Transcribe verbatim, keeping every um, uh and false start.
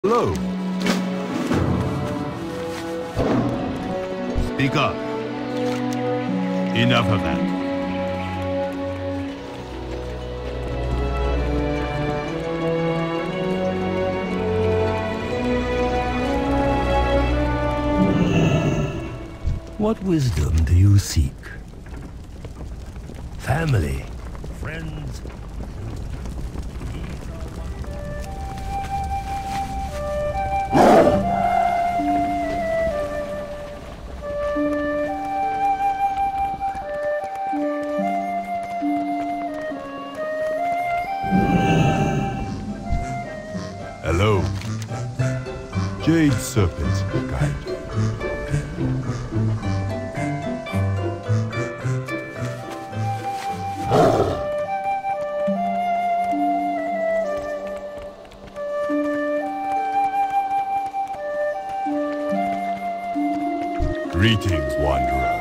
Hello. Speak up. Enough of that. What wisdom do you seek? Family, friends. Hello. Jade Serpent Guide. Greetings, Wanderer.